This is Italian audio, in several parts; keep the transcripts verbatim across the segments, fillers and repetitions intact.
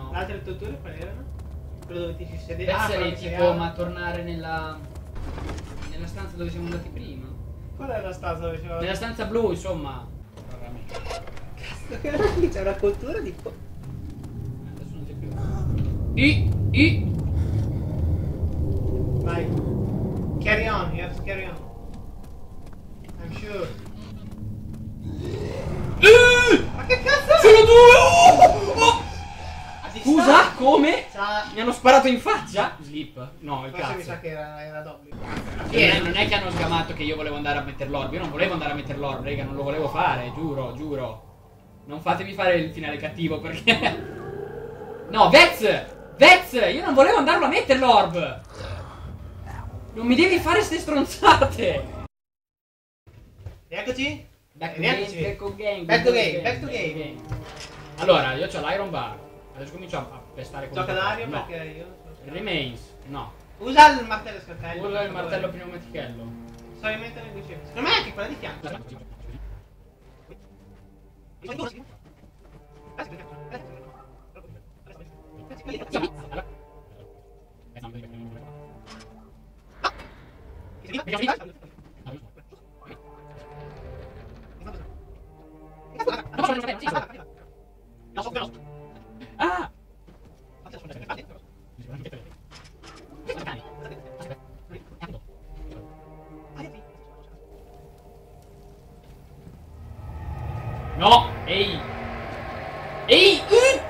no. Le altre torture quali erano? Quello dove ti ci sedevi? Ah, Ah, sarei tipo, tipo, ma tornare nella... nella stanza dove siamo andati prima. qual è la stanza dove c'era? Nella stanza blu, insomma. Cazzo, che lì c'è una cultura di... Adesso non c'è più. I, i. Vai. Carry on, you have to carry on. I'm sure. Eh! Ma che cazzo? Sono due! Oh! Oh! A Scusa, distanza? come? Sa... Mi hanno sparato in faccia? Slip? No, il Forse cazzo. mi sa che era, era d'obbligo. Non è, non è che hanno sgamato che io volevo andare a mettere l'orb. Io non volevo andare a mettere l'orb, raga, non lo volevo fare, giuro, giuro. Non fatemi fare il finale cattivo perché... No, Vez! Vez! Io non volevo andarlo a mettere l'orb! Non mi devi fare ste stronzate! Rieccoci? Back to Rieccoci. game, back to game, Back to game, back to game. Allora, io ho l'Iron Bar. Adesso comincio a pestare con Gioca Dario no. perché io... Remains, no. Usa il martello scattello. Usa il martello pneumatichello. Solamente nel guicino. Secondo me è anche quella di fianco. Ah! No! Ehi! Ehi! Uh!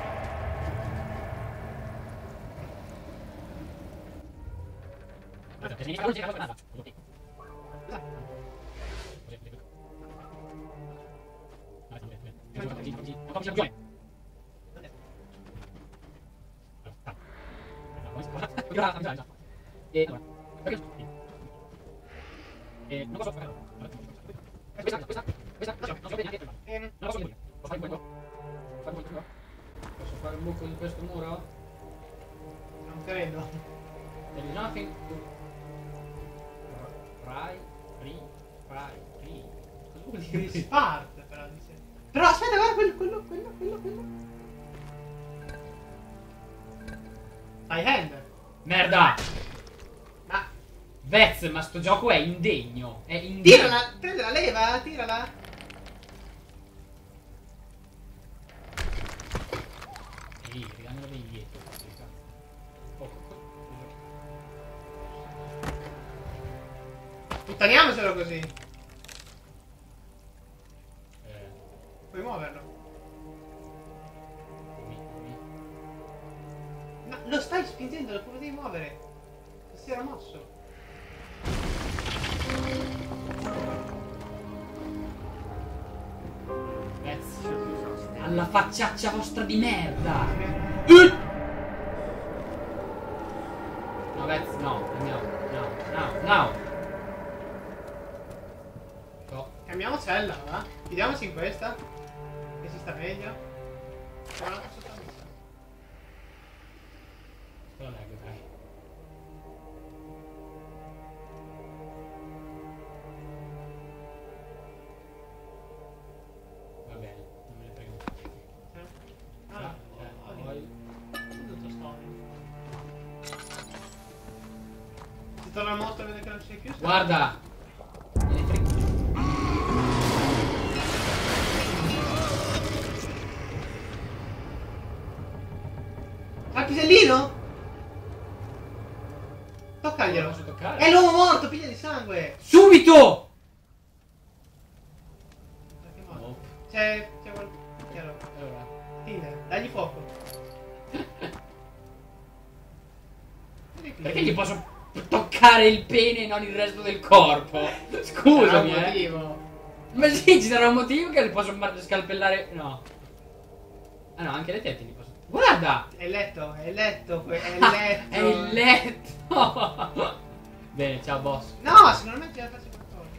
E non posso fare. Questa, questa, questa, non so neanche. Non posso morire. Posso fare un buco? Posso fare un buco in questo muro? Non credo. There is nothing to fry, free, fry, free. Cosa vuol dire? Si parte però di sé. Però aspetta, guarda quello, quello, quello, quello, quello. Fai hand. Merda! Ma Vez, ma sto gioco è indegno. È indegno. tirala, prendi la leva, tirala. Ehi, ridammelo indietro. Oh, Puttaniamocelo così. eh, Puoi muoverlo. qui, qui. Ma lo stai spingendo, lo potevi muovere. Si era mosso. Vez, alla facciaccia vostra di merda. Uh! No, Vez, no, no, no, no, no. No. Cambiamo cella, va? Chiudiamoci in questa. Che si sta meglio. Però non posso fare messa. Però leggo, dai. Va bene, non me ne frega un cazzo. Eh? Ah, Ah, eh, poi... tutto storia. Si torna al mostro e vede che non c'è più. Guarda! Me ne frega. Ah, pisellino? Non Toccaglielo. posso toccare. È l'uomo morto, piglia di sangue. Subito! Perché morto? Nope. C'è... c'è qualcuno. Chiaro. Allora. Tinder, dagli fuoco. Perché gli posso toccare il pene e non il resto del corpo? Scusami, Sarà un eh. motivo. Ma sì, ci sarà un motivo che le posso mar- scalpellare. No. Ah no, anche le tette li posso. Guarda! È il letto, è il letto, que- è il Ah, letto. è il letto! Bene, ciao boss. No, se non metti la faccia qualcosa.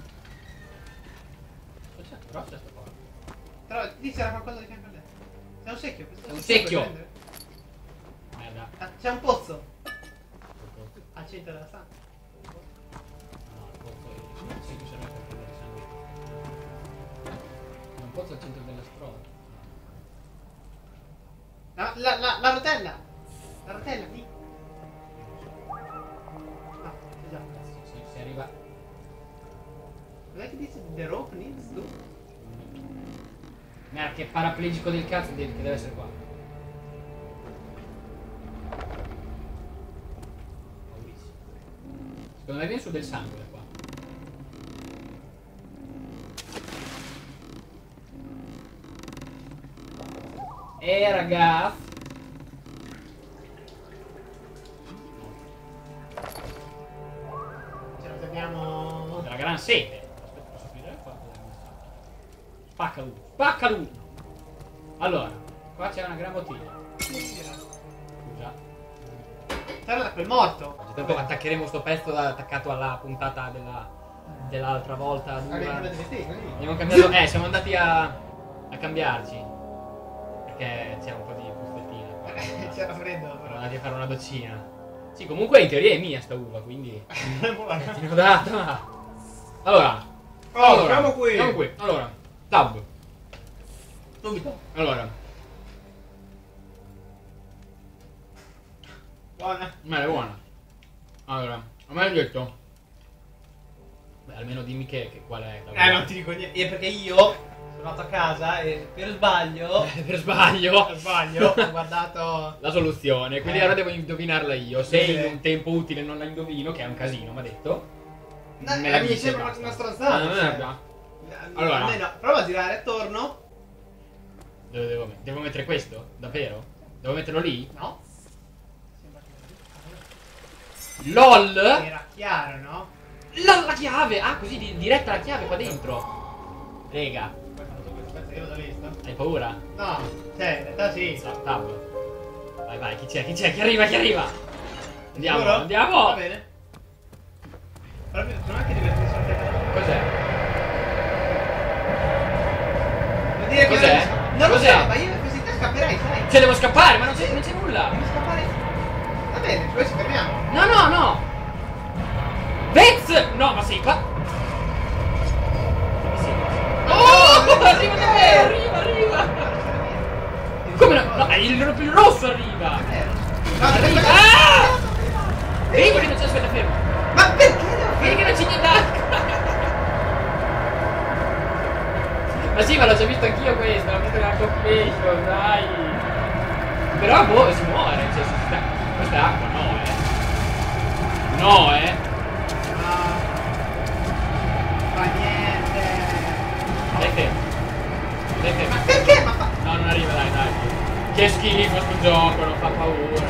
C'è grossa sta cosa. Però lì c'era qualcosa di fianco al letto. C'è un secchio. questo È un secchio secchio. puoi prendere? Merda. Ah, c'è un pozzo al centro della stanza. No, il pozzo è il sito serve per prendere sangue. È un pozzo al centro della strada. La, la, la, la rotella! La rotella, lì! Ah, esatto. Sì, si arriva. Cos'è che dice? The rope needs to? Merda, che paraplegico del cazzo che deve essere qua. Secondo me viene su del sangue da qua. Eh ragazzi. Ce la abbiamo. Della gran sete. Aspetta, posso aprire qua? Spacca lui. Spacca lui. Allora, qua c'è una gran bottiglia. Scusa. Sarà da quel morto. Tanto attaccheremo sto pezzo da- attaccato alla puntata della dell'altra volta. Allora, dura. vedete te, così. Abbiamo cambiato. Eh, siamo andati a. a cambiarci. Perché c'è un po' di pustettina qua. C'era freddo, Siamo però. andati a fare una dozzina. Sì, comunque in teoria è mia sta uva, quindi. Buona. Ti ho data. Allora. Oh, allora, siamo qui. Siamo qui. Allora. Tab. Subito. Allora. Buona. Ma è buona. Allora. A me hai detto. Beh, almeno dimmi che, che qual è la Eh, non ti dico niente. Eh, perché io sono andato a casa e per sbaglio. Per sbaglio. Per sbaglio. Ho guardato. La soluzione, quindi Eh. ora devo indovinarla io. Se Sì. in un tempo utile non la indovino, che è un casino, mi ha detto. No, me eh, la mi dice, sembra basta. una stronzata. Ah, cioè. merda. Allora. Almeno, prova a girare attorno. Dove devo, met- devo mettere questo? Davvero? Devo metterlo lì? No. Sembra che LOL! era chiaro, no? La, la chiave! Ah, così di- diretta la chiave qua dentro. Rega, Poi quando tocco questo pezzo io l'ho visto. hai paura? No, cioè, in realtà sì. Sa- Tab. Vai, vai, chi c'è? Chi c'è? Chi arriva? Chi arriva? Andiamo, Sicuro? andiamo! Va bene. Proprio, sono anche divertenti sul telefono. Cos'è? Vuol dire che Cos'è? non lo Cos'è? so, ma io così te scapperai, sai? Cioè, devo scappare, ma non c'è, non c'è nulla! Devi scappare. Va bene, poi ci fermiamo. No, no, no! Vez! No, ma sei qua! Oh! Arriva da me! Arriva, arriva! Come no? No, il, il rosso arriva! No, Arriva! aspetta. Ah! Vedi che non c'è, aspetta, fermo! Ma perché devo Vedi che non c'è niente d'acqua! Ma sì, ma l'ho già visto anch'io questo, l'ho visto nella compilation, dai! Però boh, si muore, cioè si sta... Questa è acqua, no, eh! No, eh! No. Fa niente. Dai fermo! Dai fermo! Ma perché? Ma fa... No, non arriva, dai, dai! Che schifo sto gioco, non fa paura!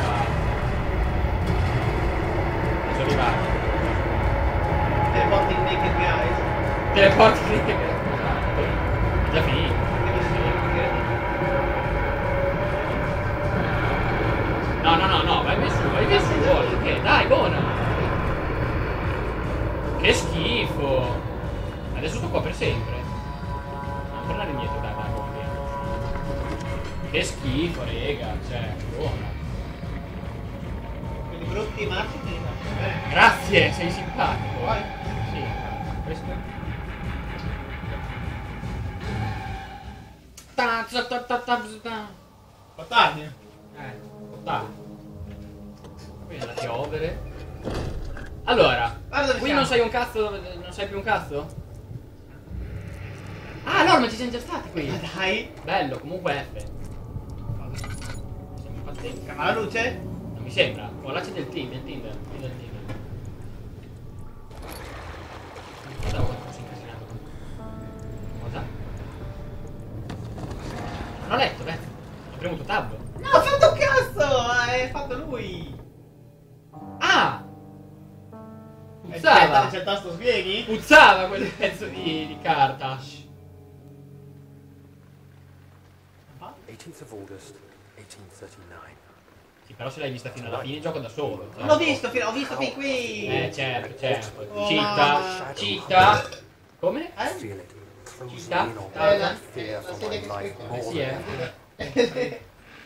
Posso arrivare? Teleporting naked guys. Teleporti lì! È già finito! No, no, no, no, vai via su, vai via su, ok, dai, buona! Che schifo! Adesso sto qua per sempre. Non tornare indietro, dai, dai, buona via. Che schifo, rega, cioè, buona. Quelli brutti marci te li faccio bene. Grazie, sei simpatico. Vai. Sì, questo. Ta, ta, ta, ta, ta, ta. Fa tardi. Eh, dai. Qui è la piovere. Allora, Guarda dove qui siamo. non sai un cazzo, dove- non sai più un cazzo? Ah, no, ma ci siamo già stati qui. Ma dai. Bello, comunque F. Siamo pazzeschi. Ma la luce? Non mi sembra. Oh, là c'è del team, del Tinder. Del Tinder. Guarda quanto si è incasinato. Cosa? Non ho letto, beh. Ho premuto tab. No, ho fatto un cazzo! Hai fatto lui! Ah! Eh, C'è Puzzava! c'è il tasto sbieghi? Puzzava quel pezzo di, di carta. eighteenth of August, eighteen thirty-nine. Sì, però se l'hai vista fino alla fine gioco da solo. cioè. Non l'ho visto, fino- ho visto fin qui! Eh, certo, certo. Oh, Citta, mamma. citta. Come? Eh? Feel it closing Città? in on Eh, me. la- Fear la for sedia my che life scrive. Eh more sì, than eh.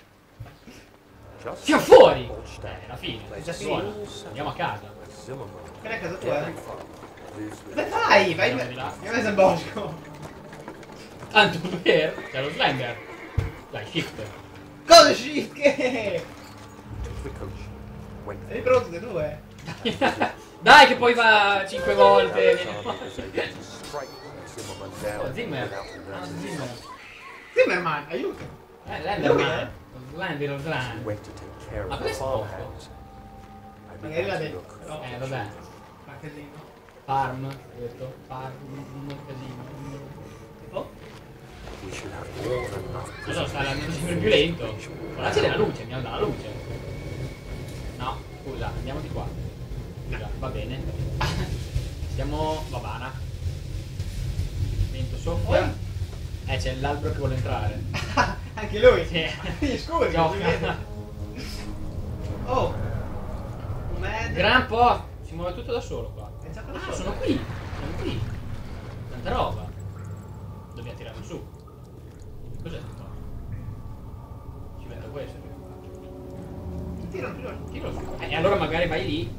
just Siamo fuori! Eh, Ortstein. alla fine. Plays Suona. Seoul, Andiamo a casa. Zimmerman. Quella è casa tua, eh? Lives with Dove vai? Vai Andiamo di là. in mezzo al bosco. Tanto per c'è lo slender. Dai, shift. Cosa shift che? The coach went Sei pronto tutti e due? Dai che poi va cinque volte. Alexander was able to strike Zimmerman down Oh, Zimmer. without Ah, emergency. Zimmer. Zimmerman, aiuto! Eh, Lui, Lenderman. eh? Lenderman. He went to take care Ma of the questo è farmhands. I Magari l'ha began to detto. look No. Eh, vabbè. Ma casino. Farm, ho detto. Farm, un casino. Oh? we should have more than enough Non so, sta prisoners andando sempre for più the lento. occupation. Ora c'è la luce, mi dà la luce. No, scusa, andiamo di qua. Scusa, va bene. Siamo Vavana. Vento soffia. Eh, c'è l'albero che vuole entrare. Anche lui? Sì. Gli scuri, Gioca. si vede. Oh! Un med. Gran po'. Si muove tutto da solo qua. È già quello Ah, solo. sono qui. Sono qui. Tanta roba. Dobbiamo tirarlo su. Cos'è sto? Ci metto questo. Ti tirano più veloce. Tiro su. Eh, e allora magari vai lì.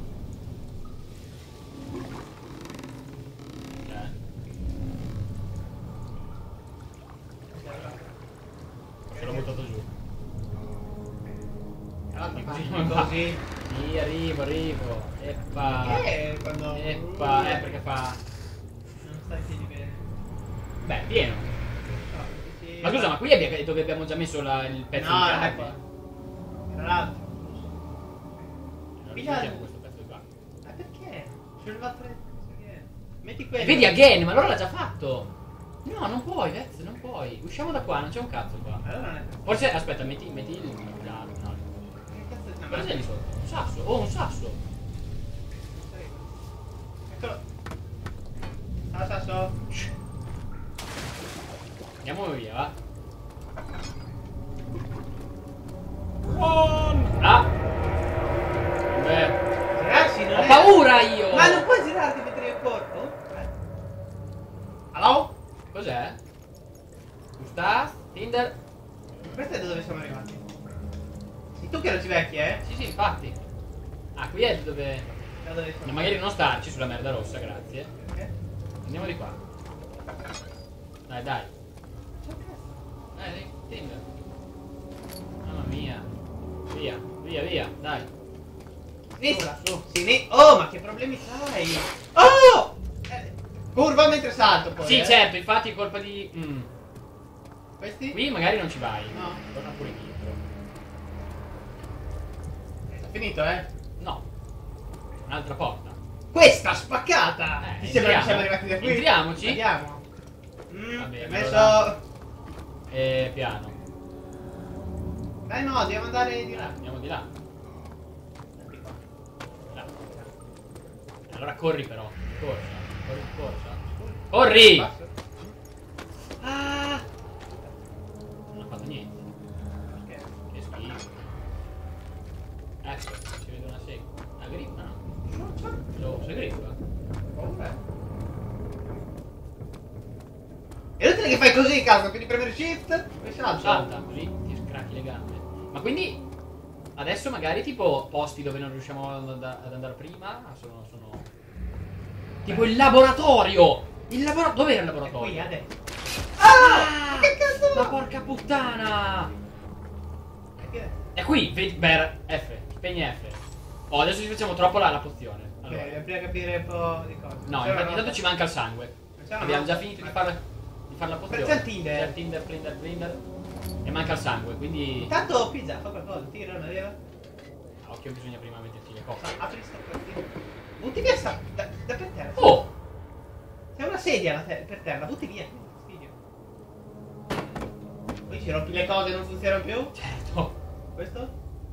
Eh. Se l'ho buttato giù. Allora, Così fa non va. così. Sì, arrivo, arrivo. Eppa. Perché quando... Eppa. Eh, perché fa. Non stai piedi bene. Beh, pieno. No, perché sì. Ma scusa, ma qui abbiamo, dove abbiamo già messo la- il pezzo No, di non è carne? qua. Tra l'altro. Non Piglia- utilizziamo questo pezzo di qua. Ma perché? Ci voleva tre. Metti quello. Vedi again, ma allora l'ha già fatto. No, non puoi, Vez, non puoi. Usciamo da qua, non c'è un cazzo qua. Allora non è. Forse, aspetta, metti, metti il... No, no. Che cazzo è? Cosa c'è lì sotto? Un sasso, oh, un sasso. Eccolo. Ciao Sasso. Andiamo via, va. One. Ah. Beh, Ragazzi, non ho è... paura io. Ma non puoi girarti mentre io corro? Eh. Allo? Cos'è? Gustav? Tinder? Questo è da dove siamo arrivati. Sei tu che non ci vecchi, eh? Sì, sì, infatti. Ah, qui è dove... Da dove siamo No, magari non starci sulla merda rossa, grazie. Perché? Andiamo di qua. Dai, dai. C'è un cazzo. Dai, dai, Tinder. Mamma mia. Via, via, via, dai. Sinistra, su. Sini... Oh, ma che problemi c'hai? Oh! Eh, curva mentre salto poi. Sì, eh. certo, infatti è colpa di... Mm. Questi? Qui magari non ci vai. No. Torna pure dietro. È finito, eh? No. Un'altra porta. Questa spaccata! Eh, Ti sembra che entriamo. siamo arrivati da qui? Entriamoci. Andiamo. Mm, Va bene, ho messo... allora. E piano. Dai no, dobbiamo andare di là. Andiamo di là. Là. Allora corri però. Corsa. Corri, corsa. Corri! Passo. Ah! Non ha fatto niente. Perché? Che schifo. Ecco, si vede una sega. La grippa no? Non c'è. Lo, sei grippa? Paura. È inutile che fai così, cazzo, quindi premere shift e salta. Salta, così ti scracchi le gambe. Ma quindi adesso magari tipo posti dove non riusciamo ad and- ad andare prima sono, sono... Tipo il laboratorio! Il laboratorio... Dov'era il È qui laboratorio? adesso. Ah! Che cazzo? Ma porca puttana! È qui adesso. È qui, vedi, beh, F, spegni F. Oh, adesso ci facciamo troppo la, la pozione. Allora. Ok, dobbiamo capire un po' di cose. No, C'è infatti una intanto ci manca il sangue. C'è una Abbiamo già nota. finito di fare, di fare la pozione. C'è il Tinder. C'è il Tinder, Tinder, Tinder. E manca il sangue, quindi... Intanto pizza, fa qualcosa, tira una leva. A occhio bisogna prima metterci le cose. Apri sta partita. Butti via sta. Da, da per terra. Oh! C'è una sedia la te- per terra, butti via. Figlio. Poi ci rompi le cose e non funzionano più? Certo. Questo?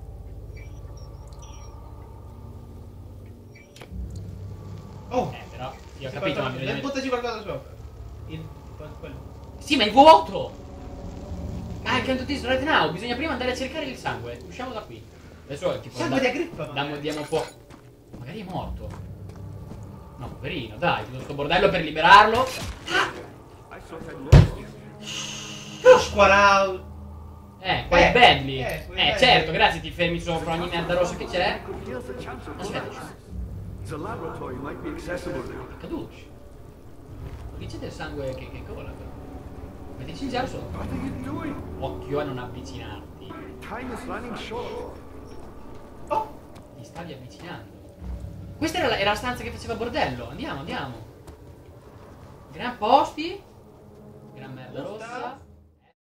Oh! Eh, però, io ho C'è capito, ma qualcosa- bisogna mettere... buttaci qualcosa sopra. Il... quello. Sì, ma è vuoto! Ah, I can't do this right now. Bisogna prima andare a cercare il sangue. Usciamo da qui. Adesso è tipo... Sangue da- di Agrippa, Diamo, magari. diamo un po'... Magari è morto. No, poverino, dai, tutto sto bordello per liberarlo. Lo squarao! Eh, qua Eh, è Badly. eh, Eh, quello è certo, Badly. grazie, ti fermi sopra ogni merda rossa che c'è. Here's the chance of Aspetta, progress. The laboratory might be accessible now. Caduci. Qui c'è del sangue che, che cola. Mettici il gelo sotto. What are you doing? Occhio a non avvicinarti. Time is running short. Oh! Ti stavi avvicinando. Questa era la, era la stanza che faceva bordello. Andiamo, andiamo. Gran posti. Gran merda rossa.